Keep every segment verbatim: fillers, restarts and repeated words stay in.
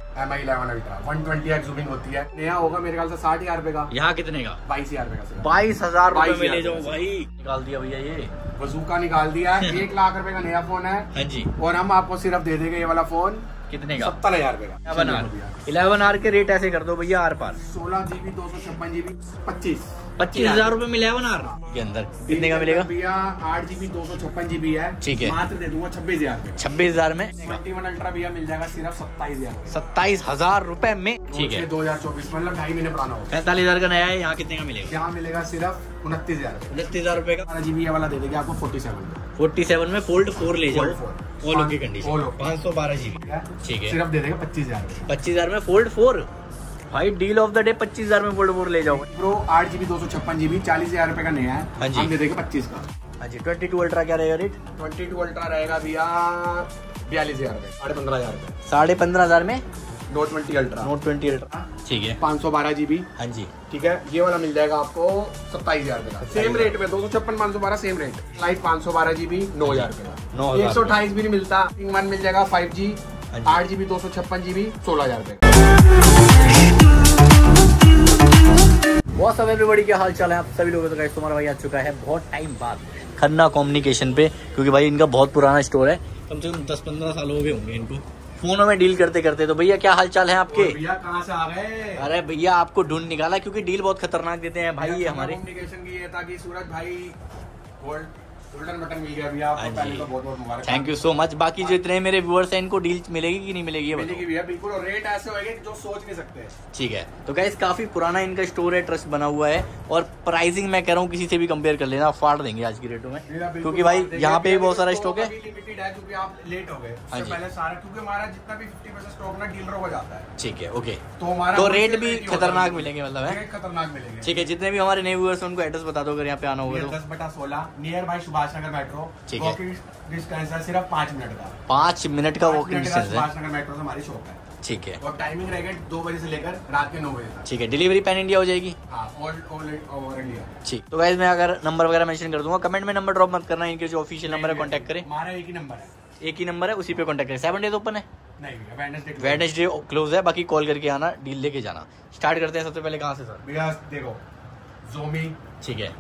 M I eleven ultra one twenty X zooming होती है। नया होगा मेरे ख्याल से साठ हजार रुपए का। यहाँ कितने का? बाईस हजार रुपए का। बाईस हजार रुपए में ले जाओ भाई। निकाल दिया भैया, ये बजूका निकाल दिया है। एक लाख रुपए का नया फोन है। हाँ जी। और हम आपको सिर्फ दे देंगे ये वाला फोन कितने का? सत्तर हजार रुपए का। इलेवन आर इलेवन आर के रेट ऐसे कर दो भैया आर पार। सोलह जीबी दो सौ छप्पन जीबी पच्चीस पच्चीस हजार रूपए में इलेवन आर के अंदर कितने का मिलेगा भैया? आठ जीबी दो सौ छप्पन जीबी है। ठीक है, मात्र दे दूंगा छब्बीस हजार छब्बीस हजार में। ट्वेंटी वन अल्ट्रा भैया मिल जाएगा सिर्फ सत्ताईस हजार सत्ताईस हजार रूपए में। ठीक है, दो हजार चौबीस मतलब ढाई महीने पुराना होगा। पैंतालीस हजार का नया है। यहाँ कितने का मिलेगा? यहाँ मिलेगा सिर्फ उनतीस हजार उनतीस हजार रूपए का। बारह जीबी वाला दे देंगे आपको फोर्टी सेवन फोर्टी सेवन में फोल्ड फोर ले जाओ। ओलो की कंडीशन पाँच सौ बारह जीबी। ठीक है, सिर्फ दे देंगे पच्चीस हजार पच्चीस हजार में फोल्ड फोर। भाई डील ऑफ द डे, पच्चीस हजार में फोल्ड फोर ले जाओ। प्रो आठ जीबी दो सौ छप्पन जीबी चालीस हजार रुपए का नया है। हाँ जी, हम दे देंगे पच्चीस का। हाँ जी। ट्वेंटी टू अल्ट्रा क्या रहेगा रेट? ट्वेंटी टू अल्ट्रा रहेगा भैया बयालीस हजार रुपए, साढ़े पंद्रह हजार रुपए। साढ़े पंद्रह हजार में note twenty ultra note twenty ultra. ठीक है, पाँच सौ बारह जीबी। हाँ जी। ठीक है, ये वाला मिल जाएगा आपको सत्ताईस हजार रुपए का। सेम रेट में दो सौ छप्पन पाँच सौ बारह सेम रेट। लाइट पाँच सौ बारह जीबी नौ हजार रुपए का। नौ एक सौ अट्ठाईस भी नहीं मिलता। वन मिल जाएगा फाइव जी आठ जीबी दो सौ छप्पन जीबी सोलह हजार रुपए। बहुत सब एवरीबॉडी क्या हाल चाल है आप सभी लोगों का? तुम्हारा भाई आ चुका है बहुत टाइम बाद खन्ना कम्युनिकेशन पे, क्योंकि भाई इनका बहुत पुराना स्टोर है। कम से कम दस पंद्रह साल हो गए होंगे इनको फोनों में डील करते करते। तो भैया क्या हाल चाल है आपके? भैया कहाँ से आ गए? अरे भैया आपको ढूंढ निकाला, क्योंकि डील बहुत खतरनाक देते हैं भाई ये हमारे। कम्युनिकेशन की ये था कि सूरज भाई गोल्ड गोल्डन बटन मिल गया भैया आपको। पहले तो बहुत बहुत मुबारक, थैंक यू सो मच। बाकी जो इतने मेरे व्यूअर्स हैं इनको डील मिलेगी कि नहीं मिलेगी? मिलेगी भैया बिल्कुल। और रेट ऐसे होंगे जो सोच नहीं सकते। ठीक है, तो गाइस काफी पुराना इनका स्टोर है, ट्रस्ट बना हुआ है। और प्राइसिंग मैं कह रहा हूँ किसी से भी कंपेयर कर लेना, फाड़ देंगे आज की रेटों में, क्योंकि भाई यहाँ पे भी बहुत सारा स्टॉक है। लिमिटेड है क्योंकि आप लेट हो गए। हाँ जी, पहले सारा, क्योंकि हमारा जितना भी फिफ्टी परसेंट स्टॉक ना डीलरों को जाता है। ठीक है, ओके। तो हमारा तो रेट भी खतरनाक मिलेंगे, मतलब है खतरनाक मिलेंगे। ठीक है, जितने भी हमारे नए व्यूअर्स हैं उनको एड्रेस बता दो अगर यहाँ पे आना होगा तो। दस बटा सोलह nearby Subhash Nagar metro. ठीक है, डिस्टेंस है सिर्फ पाँच मिनट का। पाँच मिनट का वॉकिंग डिस्टेंस है। सुभाष नगर मेट्रो से हमारी शॉप है। ठीक है, और टाइमिंग रहेगा दो बजे से लेकर रात के नौ बजे तक। ठीक है, डिलीवरी पैन इंडिया हो जाएगी। हाँ, ऑल ऑल ओवर इंडिया। ठीक, तो गाइस मैं अगर नंबर वगैरह मेंशन कर दूंगा, कमेंट में नंबर ड्रॉप मत करना। इनके जो ऑफिशियल नंबर है कांटेक्ट करें। हमारा एक ही नंबर है, एक ही नंबर है, उसी पे कांटेक्ट करें। सेवन डेज ओपन है? नहीं, वेडनेसडे वेडनेसडे क्लोज है। बाकी कॉल करके आना, डील लेके जाना। स्टार्ट करते हैं सबसे पहले कहाँ से सर? भैया देखो ज़ोमी। ठीक है,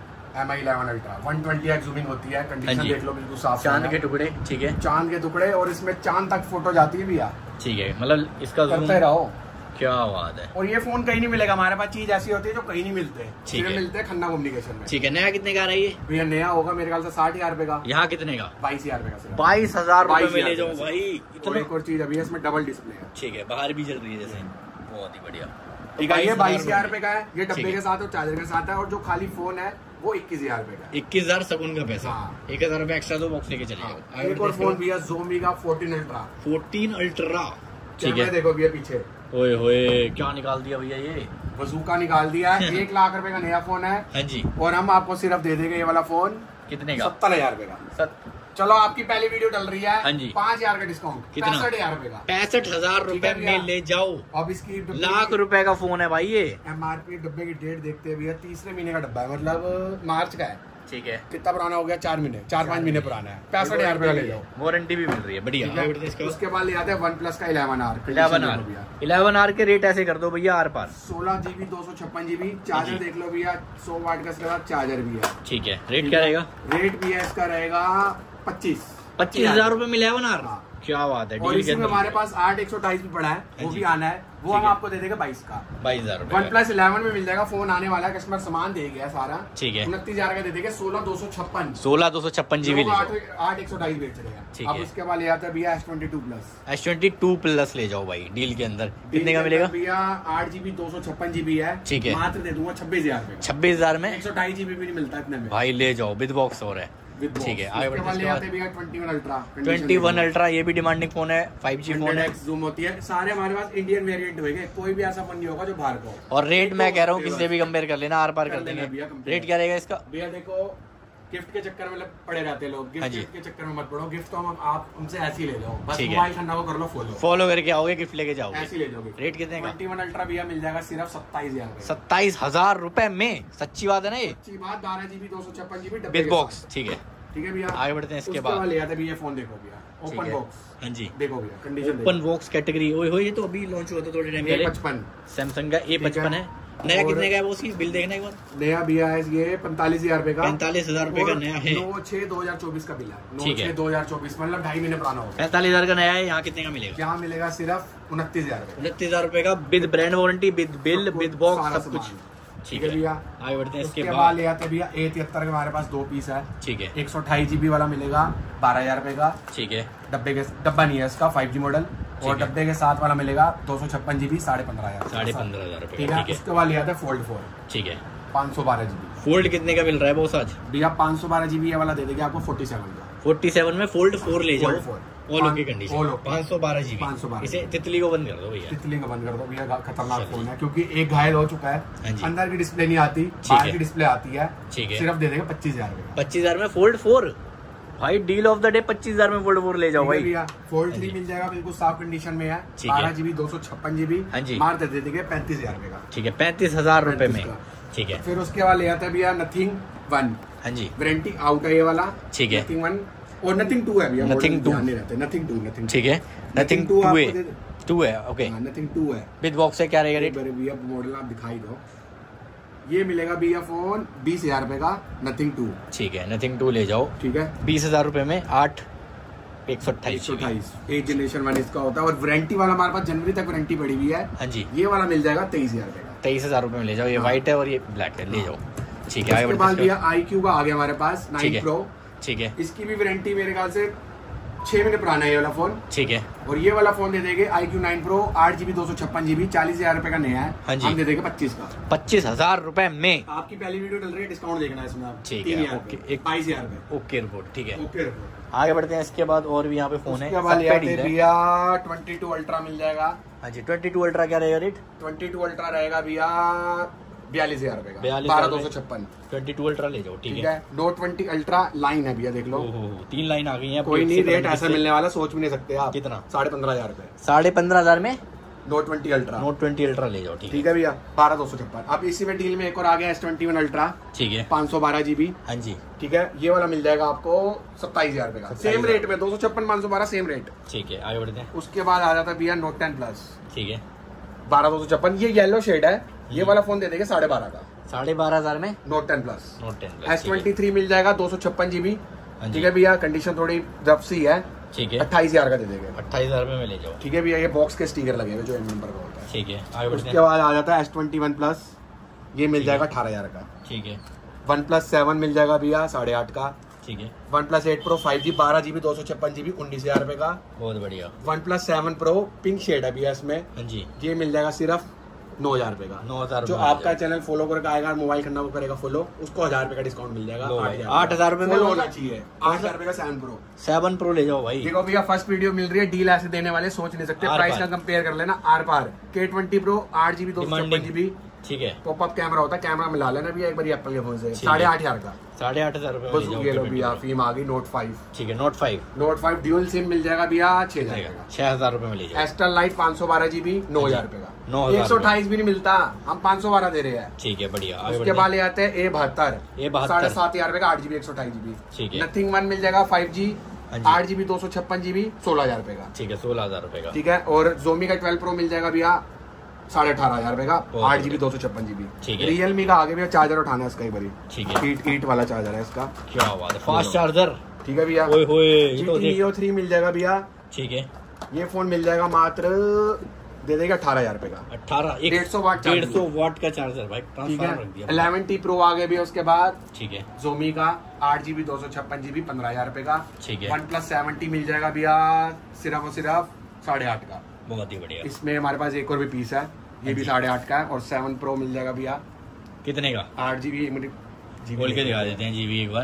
M I eleven ultra one twenty X zooming होती है। कंडीशन देख लो बिल्कुल साफ। चांद के टुकड़े। ठीक है, चांद के टुकड़े, और इसमें चांद तक फोटो जाती है भैया। ठीक है, मतलब इसका करते रहो। क्या बात है। और ये फोन कहीं नहीं मिलेगा हमारे पास। चीज ऐसी होती है जो कहीं नहीं मिलते। ठीक है, मिलते हैं खन्ना कम्युनिकेशन में। ठीक है, नया कितने का आ रहा है ये? भैया नया होगा मेरे ख्याल से साठ हजार रुपए का। यहाँ कितने का? बाईस हजार रुपए का। बाईस हजार रुपए में ले जाओ भाई। इतना एक और चीज अभी इसमें डबल डिस्प्ले है। ठीक है, बाहर भी चल रही है जैसे, बहुत ही बढ़िया। ठीक है, ये बाईस हजार रुपए का है। ये डब्बे के साथ और चार्जर के साथ है। और जो खाली फोन है वो इक्कीस हजार रुपए का। इक्कीस हजार सगुन का पैसा। हाँ। एक हजार रुपए एक्स्ट्रा दो, बॉक्स लेके चले जाओ। एक और फोन भैया ज़ोमी का फोर्टीन अल्ट्रा। Fourteen ultra. ठीक है, है, देखो भैया पीछे। ओए होए क्या निकाल दिया भैया ये? बजूका निकाल दिया है। एक लाख रुपए का नया फोन है। हाँ जी। और हम आपको सिर्फ दे देंगे ये वाला फोन कितने का? सत्तर हजार रुपए का। सत... चलो आपकी पहली वीडियो डल रही है। हाँ जी, पाँच हजार का डिस्काउंट। कितना? पैंसठ हजार रुपए का। पैंसठ हजार रुपए में ले जाओ। अब इसकी लाख रुपए का फोन है भाई ये। एमआरपी डब्बे की डेट देखते हैं भैया, तीसरे महीने का डब्बा है, मतलब मार्च का है। ठीक है, कितना पुराना हो गया? चार महीने चार पाँच महीने पुराना है। पैंसठ हजार रुपए का ले जाओ। वारंटी भी मिल रही है, बढ़िया। उसके बाद ले आते हैं वन प्लस का eleven R. Eleven R eleven R के रेट ऐसे कर दो भैया आर पार। सोलह जीबी दो सौ छप्पन जीबी चार्जर देख लो भैया, सौ वाट का इसके बाद चार्जर भी है। ठीक है, रेट क्या रहेगा? रेट भी है इसका रहेगा पच्चीस पच्चीस हजार रूपए में इलेवन आर। क्या बात है। और इसमें हमारे पास आठ एक सौ अट्ठाईस भी पड़ा है, वो भी आना है। वो हम आपको दे देंगे बाईस का। बाईस हजार वन प्लस इलेवन में मिल जाएगा। फोन आने वाला है, कस्टमर सामान दे गया सारा। ठीक है, उनतीस हजार का दे देंगे। सोलह दो सौ छप्पन सोलह दो सौ छप्पन जीबी आठ एक सौ अट्ठाईस बेच रहे हैं। अब उसके बाद ले आता है भैया S twenty two plus. S twenty two plus ले जाओ भाई डील के अंदर। कितने का मिलेगा भैया? आठ जीबी दो सौ छप्पन जीबी है। ठीक है, मात्र दे दूंगा छब्बीस हजार में। छब्बीस हजार में एक सौ अट्ठाईस जीबी भी नहीं मिलता इतने में भाई। ले जाओ विद बॉक्स और है। ठीक है, आगे बढ़ते हैं। Twenty one ultra twenty one ultra ये भी डिमांडिंग फोन है। फाइव जी फोन है, जूम होती है। सारे हमारे पास इंडियन वेरिएंट होंगे, कोई भी ऐसा फोन नहीं होगा जो बाहर का हो। और रेट मैं कह रहा हूँ किसी से भी कंपेयर कर लेना, आर पार कर देंगे। रेट क्या रहेगा इसका? भैया देखो, गिफ्ट के चक्कर में पड़े रहते हैं लोग। गिफ्ट के चक्कर में मत पड़ो। गिफ्ट तो हम आप उनसे ऐसे ही ले जाओ, बस मोबाइल खन्ना को कर लो फॉलो। फॉलो करके आओगे, गिफ्ट लेके जाओगे, ऐसे ले जाओगे। रेट कितने का? ट्वेंटी वन अल्ट्रा भैया मिल जाएगा सिर्फ सत्ताईस हजार सत्ताईस हजार रूपए में। सच्ची बात है ना ये? सच्ची बात। बारह जीबी दो सौ छप्पन जीबी विद बॉक्स। ठीक है, ठीक है भैया, आगे बढ़ते हैं। इसके बाद ले आते भैया फोन देखो भैया, ओपन बॉक्स। हाँ जी देखो भैया कंडीशन, ओपन बॉक्स कैटेगरी। ओए होए ये तो अभी लॉन्च हुआ था थोड़े टाइम पहले। पचपन सैमसंग का ए पचपन है। नया कितने का है वो, उसकी बिल देखना एक बार। नया भैया है ये पैंतालीस हजार रुपए का। पैंतालीस हजार रुपए का नया है। नौ छह दो हजार चौबीस का बिल है। ठीक नौ है छह दो हजार चौबीस मतलब ढाई महीने पुराना होगा। पैंतालीस हजार का नया है। यहाँ कितने का मिलेगा? यहाँ मिलेगा सिर्फ उनतीस हजार रुपए। उनतीस हजार रुपए का with brand warranty, with bill, with box, सब कुछ। ठीक है भैया आगे बढ़ते हैं। इसके बाद ले आते हैं भैया ए तिहत्तर के हमारे पास दो पीस है। ठीक है एक सौ अट्ठाईस जीबी वाला मिलेगा बारह हजार रुपए का। ठीक है डब्बे के डब्बा नहीं है इसका, फाइव जी मॉडल। और डब्बे के साथ वाला मिलेगा दो सौ छप्पन जीबी साढ़े पंद्रह हजार साढ़े पंद्रह हजार रुपए। ठीक है। उसके बाद ले आते हैं फोल्ड फोर। ठीक है पाँच सौ बारह जीबी। फोल्ड कितने का मिल रहा है बॉस आज? भैया पाँच सौ बारह जीबी वाला दे देंगे आपको फोर्टी सेवन का। फोर्टी सेवन में फोल्ड फोर ले जाओ। Four all okay condition. पाँच सौ बारह जीबी। पाँच सौ बारह। इसे तितली को बंद कर दो भैया। तितली को बंद कर दो भैया, खतरनाक फोन है क्योंकि एक घायल हो चुका है। हाँ जी। अंदर की डिस्प्ले नहीं आती, बाहर की डिस्प्ले आती है। ठीक है सिर्फ दे देंगे पच्चीस हजार रुपए। पच्चीस हजार में फोल्ड फोर भाई, डील ऑफ द डे। पच्चीस हजार में फोल्ड फोर ले जाओ भाई। भैया फोल्ड थ्री मिल जाएगा बिल्कुल साफ कंडीशन में है। बारह जीबी दो सौ छप्पन जीबी। हाँ जी। मार दे देंगे पैंतीस हजार रुपए का। ठीक है पैंतीस हजार रुपए में। ठीक है फिर उसके बाद ले आते हैं भैया नथिंग वन। हाँ जी वारंटी आउट है ये वाला। ठीक है नथिंग वन और नथिंग टू है भैया। नथिंग टू नहीं रहते, नथिंग टू नथिंग। ठीक है नथिंग टू है। टू है ओके। नथिंग टू है विद बॉक्स है। क्या रहेगा रेट? भैया मॉडल आप दिखाई दो। ये मिलेगा भैया फोन बीस हजार रुपए का नथिंग टू। ठीक है नथिंग टू ले जाओ। ठीक है बीस हजार रुपए में आठ एक सौ अट्ठाईस सौ अट्ठाईस एक जनरेशन वन इसका होता है। और वारंटी वाला हमारे पास जनवरी तक वारंटी पड़ी हुई है। हाँ जी ये वाला मिल जाएगा तेईस हजार रुपए का। तेईस हजार रुपए में ले जाओ। ये व्हाइट है और ये ब्लैक है, ले जाओ। ठीक है उसके बाद भैया आई क्यू का आ गया हमारे पास नाइन प्रो। ठीक है इसकी भी वारंटी मेरे ख्याल से छह महीने पुराना है ये वाला फोन। ठीक है और ये वाला फोन दे देंगे आई क्यू नाइन प्रो आठ जीबी दो सौ छप्पन जीबी चालीस हजार रुपए का नया है। हाँ जी। हम दे देंगे पच्चीस का। पच्चीस हजार रुपए में। आपकी पहली वीडियो चल रही है, डिस्काउंट देखना है इसमें आप। ठीक तीन है हजार ओके रुपए, एक बाईस हजार रुपए। Okay report. ठीक है ओके रिपोर्ट। आगे बढ़ते हैं। इसके बाद और भी यहाँ पे फोन है। उसके बाद ले आते हैं भैया ट्वेंटी टू अल्ट्रा मिल जाएगा। हाँ जी ट्वेंटी टू अल्ट्रा क्या रहेगा रेट? ट्वेंटी टू अल्ट्रा रहेगा भैया बयालीस हजार रुपए का। बारह दो सौ छप्पन। ट्वेंटी टू अल्ट्रा ले जाओ। ठीक ठीक है है। नोट ट्वेंटी अल्ट्रा लाइन है भैया, देख लो। ओहो, तीन लाइन आ गई है। कोई नहीं, रेट ऐसा मिलने वाला सोच भी नहीं सकते आप। कितना? साढ़े पंद्रह हजार रुपए। साढ़े पंद्रह हजार में note twenty ultra. Note twenty ultra ले जाओ। ठीक ठीक है भैया बारह दो सौ छप्पन। अब इसी में डील में एक और आ गया एस ट्वेंटी वन अल्ट्रा। ठीक है पाँच सौ बारह जीबी। हाँ जी ठीक है। ये वाला मिल जाएगा आपको सत्ताईस हजार रुपए का। सेम रेट में दो सौ छप्पन पाँच सौ बारह सेम रेट। ठीक है आगे बढ़ते हैं। उसके बाद आ जाता है भैया नोट टेन प्लस। ठीक है बारह दो सौ छप्पन। ये येलो शेड है। ये वाला फोन दे देंगे साढ़े बारह का। साढ़े बारह हजार में note ten plus. Note ten S twenty three मिल जाएगा दो सौ छप्पन जीबी। हाँ जी। ठीक है भैया कंडीशन थोड़ी रफ सी है। ठीक है अट्ठाईस हजार का दे देंगे। अट्ठाईस हजार में ले जाओ। ठीक है भैया ये बॉक्स के स्टिकर लगेगा जो एम नंबर का होता है। ठीक है आगे बढ़ते उसके हैं। बाद आ जाता है एस ट्वेंटी वन प्लस। ये मिल जाएगा अठारह हजार का। ठीक है वन प्लस सेवन मिल जाएगा भैया साढ़े आठ का। ठीक है one plus eight pro five G बारह जीबी दो सौ छप्पन जीबी उन्नीस हजार रुपए का। बहुत बढ़िया। One plus seven pro pink shade है भैया इसमें। हाँ जी ये मिल जाएगा सिर्फ नौ हजार रुपए का। नौ हजार जो आपका चैनल फॉलो करके आएगा, मोबाइल खन्ना को करेगा फॉलो, उसको हजार रुपए का डिस्काउंट मिल जाएगा। आठ हजार रुपए में होना चाहिए। आठ हजार रुपए का सेवन प्रो। सेवन प्रो ले जाओ भाई। देखो भैया फर्स्ट वीडियो मिल रही है, डील ऐसे देने वाले सोच नहीं सकते। प्राइस का कंपेयर कर लेना आर पार। के ट्वेंटी प्रो आठ जीबी दो सौ छप्पन जीबी। ठीक है पॉपअप कैमरा होता है, कैमरा मिला लेना भैया एक बार एप्पल के फोन से। साढ़े आठ हजार का। साढ़े आठ हजार रुपए बस ये लो भैया फीम आ गई नोट फाइव। ठीक है note five. Note five dual sim मिल जाएगा भैया छह हजार का। छह हजार रुपए में ले जाओ। एस्टर लाइट पाँच सौ बारह जीबी नौ हजार रुपए का। नौ एक सौ अट्ठाईस भी नहीं मिलता, हम पाँच सौ बारह दे रहे हैं। ठीक है बढ़िया। उसके बाद ले आते हैं ए बहत्तर। ए बहत्तर साढ़े सात हजार रुपए का आठ जीबी एक सौ अट्ठाईस जीबी। ठीक है। नथिंग वन मिल जाएगा फाइव जी आठ जीबी दो सौ छप्पन जीबी सोलह हजार रुपए का। ठीक है सोलह हजार रुपए का। ठीक है। और जोमी का ट्वेल्व प्रो मिल जाएगा भैया साढ़े अठारह हजार रुपए का आठ जीबी दो सौ छप्पन जीबी। ठीक है। रियलमी का आगे भैया चार्जर उठाना है इसका एक बारी। ठीक है। ईट ईट वाला चार्जर है इसका। क्या बात है, फास्ट चार्जर। ठीक है भैया। ओए होए ये तो देख। नियो थ्री मिल जाएगा भैया। ठीक है। ये फोन मिल जाएगा मात्र दे देगा अठारह हजार रुपए का। अठारह डेढ़ सौ वाट डेढ़ सौ वाट का चार्जर भाई। ठीक है। इलेवन टी प्रो आ गए भैया उसके बाद। ठीक है। जोमी का आठ जीबी दो सौ छप्पन जीबी पंद्रह हजार रुपए का। ठीक है। वन प्लस सेवेंटी मिल जाएगा भैया सिर्फ और सिर्फ साढ़े आठ का। बहुत ही बढ़िया। इसमें हमारे पास एक और भी पीस है, ये भी साढ़े आठ का है। और सेवन प्रो मिल जाएगा भैया कितने का? आठ जीबी खोल के दिखा देते हैं जीबी एक बार।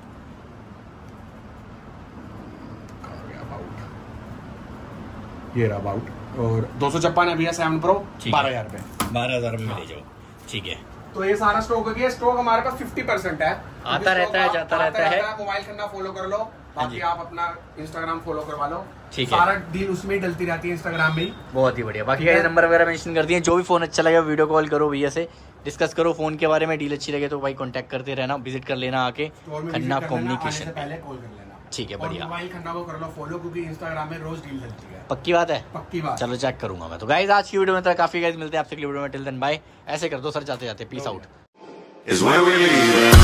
ये रहा अबाउट। और दो सौ छप्पन है भैया सेवन प्रो बारह हजार रुपए। बारह हजार रुपए में ले जाओ। ठीक है। तो ये सारा स्टॉक हो गया। स्टॉक हमारे पास फिफ्टी परसेंट है, आता रहता है जाता रहता है। मोबाइल करना फॉलो कर लो, बाकी आप अपना इंस्टाग्राम फॉलो करवा लो। ठीक है। सारा डील उसमें ही डलती रहती है इंस्टाग्राम में। बहुत ही बढ़िया। बाकी का नंबर वगैरह मेंशन कर दिए। जो भी फोन अच्छा लगे वीडियो कॉल करो भैया से, डिस्कस करो फोन के बारे में। डील अच्छी लगे तो भाई कांटेक्ट करते रहना, विजिट कर लेना आके खन्ना कम्युनिकेशन। पहले कॉल कर लेना। ठीक है, बढ़िया। मोबाइल खन्ना को कर लो फॉलो, क्योंकि इंस्टाग्राम में रोज डील चलती है। पक्की बात है, पक्की बात। चलो चेक करूंगा मैं। तो गाइस आज की वीडियो में तो काफी गाइस, मिलते हैं आपसे अगली वीडियो में। Till then bye. ऐसे कर दो सर जाते जाते, पीस आउट।